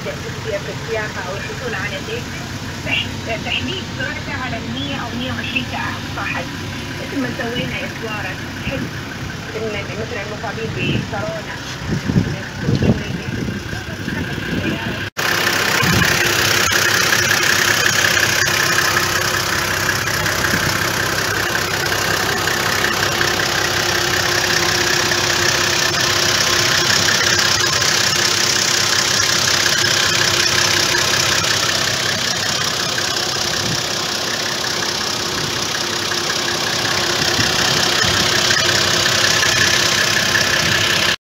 تأثير في السياقة أو الحصول على تحديد سرعتها على 100 أو 120 ساعة صاحت. مثل ما سوينا إصدارات تحس إن مثلا المصابين بكورونا